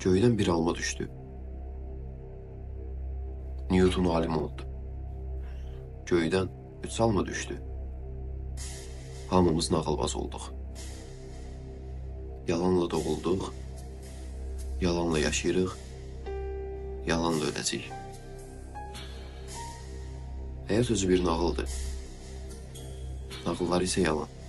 Göydən bir alma düşdü. Newton alim oldu. Göydən 3 alma düşdü. Hamımız nağılbaz olduq. Yalanla doğulduq, yalanla yaşayırıq, yalanla öləcəyik. Həyat özü bir nağıldır. Nağıllar isə yalan.